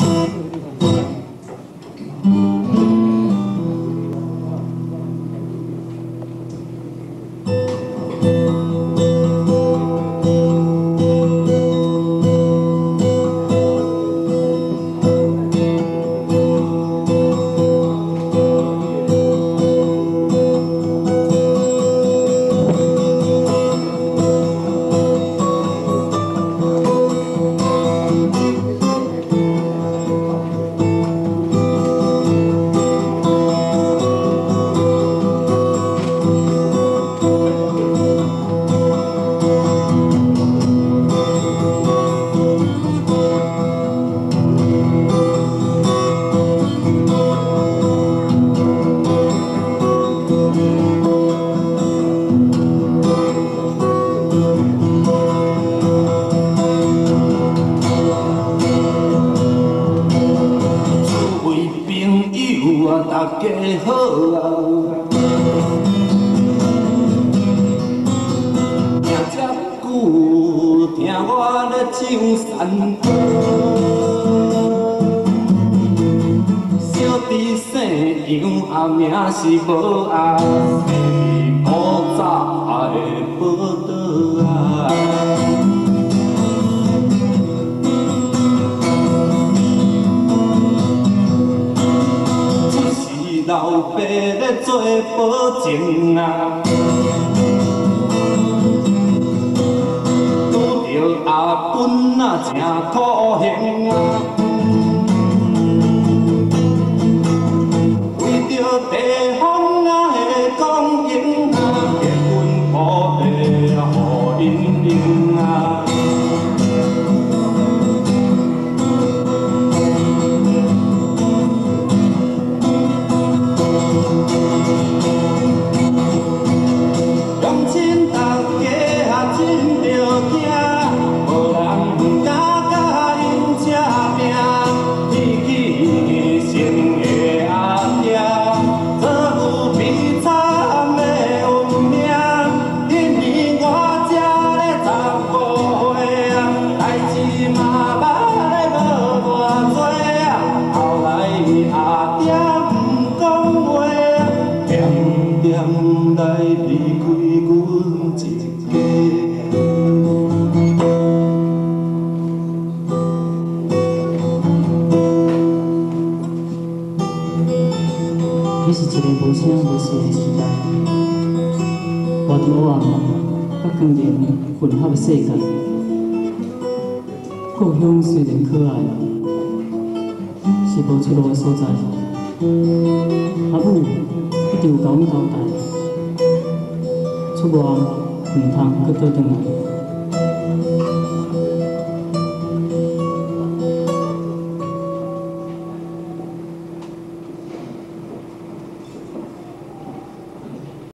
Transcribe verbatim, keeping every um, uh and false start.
大家好啊！听这久，听我咧唱山歌。小弟姓杨，啊名是无阿，是古早的宝岛啊。 老爸咧做保证啊，拄着阿本啊真可怜啊，为着地方啊的供应啊，结阮土地啊互因用啊。 来离开阮一家。 迄是一个无声无息的时代，活伫黑暗甲光明混合的世界。故乡虽然可爱，是无出路的所在。阿母一直有甲阮交代。 出外唔通搁倒转来。